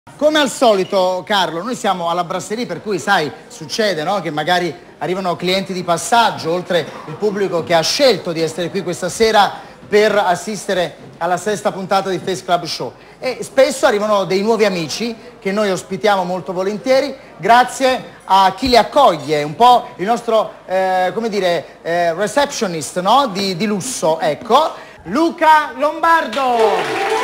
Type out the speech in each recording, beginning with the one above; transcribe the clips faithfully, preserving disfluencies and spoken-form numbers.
Come al solito, Carlo, noi siamo alla brasserie, per cui, sai, succede, no? Che magari arrivano clienti di passaggio, oltre il pubblico che ha scelto di essere qui questa sera per assistere alla sesta puntata di Face Club Show. E spesso arrivano dei nuovi amici che noi ospitiamo molto volentieri, grazie a chi li accoglie, un po' il nostro, eh, come dire, eh, receptionist, no? Di, di lusso, ecco, Luca Lombardo!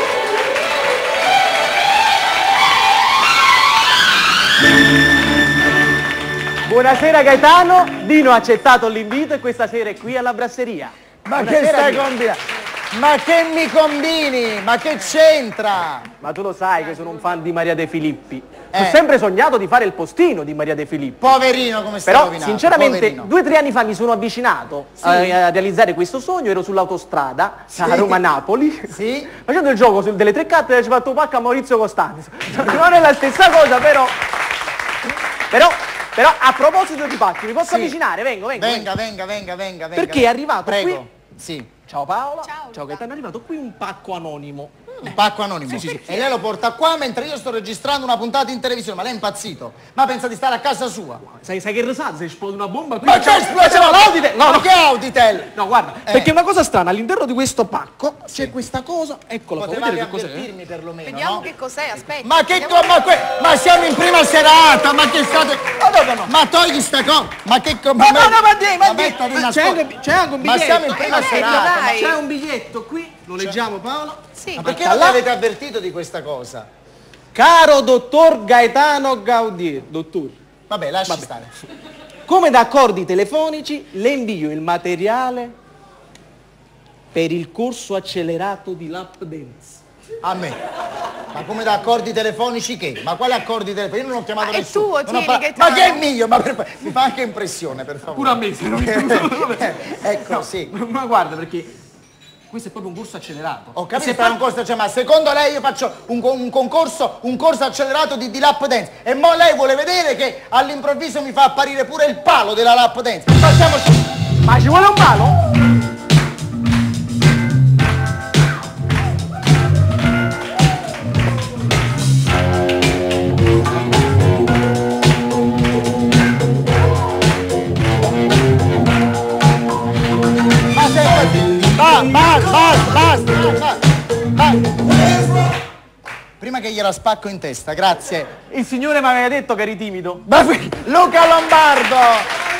Buonasera Gaetano, Dino ha accettato l'invito e questa sera è qui alla brasseria. Ma Buonasera, che stai Dino. combinando? Ma che mi combini? Ma che c'entra? Ma tu lo sai che sono un fan di Maria De Filippi. Eh. Ho sempre sognato di fare il postino di Maria De Filippi. Poverino come stai Però rovinato, sinceramente poverino. due o tre anni fa mi sono avvicinato Sì. a, a realizzare questo sogno, ero sull'autostrada Sì. a Roma-Napoli, Sì. facendo il gioco su- delle tre carte e ci ho fatto pacca a Maurizio Costanzo. Non è la stessa cosa, però... Però... Però a proposito di pacchi, mi posso Sì. avvicinare? Vengo, vengo. Venga, venga, venga, venga, venga. Perché è arrivato Prego. qui- Sì. Ciao Paola. Ciao, Ciao Gaetano, è arrivato qui un pacco anonimo. Un pacco anonimo. Sì, sì, sì. E lei lo porta qua mentre io sto registrando una puntata in televisione. Ma lei è impazzito? Ma pensa di stare a casa sua? Sai, sai che risate se esplode una bomba qui? Ma che esplode? Facciamo l'Auditel! No, Ma no. che Auditel? No, guarda, Eh. perché è una cosa strana, all'interno di questo pacco c'è questa cosa, eccola, puoi Potevavi vedere che cos'è? avvertirmi perlomeno, Vediamo no? che cos'è, aspetta. Ma che vediamo- co- ma, que- ma siamo in prima serata, ma che state... No, no, no, no. Ma togli sta cosa, ma che co- Ma no, no, ma dì, ma dì, metta di c'è nascosto. anche, c'è anche un Ma biglietto. siamo in prima Eh, serata. dai. C'è un biglietto qui, lo leggiamo Paola. Sì. Ma perché Aspetta, non mi là. avete avvertito di questa cosa? Caro dottor Gaetano Gaudier, dottor, Vabbè, lasci Vabbè. stare. come da accordi telefonici le invio il materiale per il corso accelerato di lap dance. A me. Ma come da accordi telefonici che? Ma quali accordi telefonici? Io non ho chiamato Ma è nessuno. tuo, Non ho tieni, par- Gaetano. Ma che è mio? Ma per... Mi fa anche impressione, per favore. Pure a me, se non Ecco, sì. Ma guarda, perché questo è proprio un corso accelerato. Ho capito Se che è un corso, cioè, ma secondo lei io faccio un, co- un concorso, un corso accelerato di, di lap dance e mo lei vuole vedere che all'improvviso mi fa apparire pure il palo della lap dance. Facciamoci... Ma ci vuole un palo? Ma sei... Basta, basta, basta, basta, basta. Prima che gliela spacco in testa, grazie. Il signore mi aveva detto che eri timido. Luca Lombardo!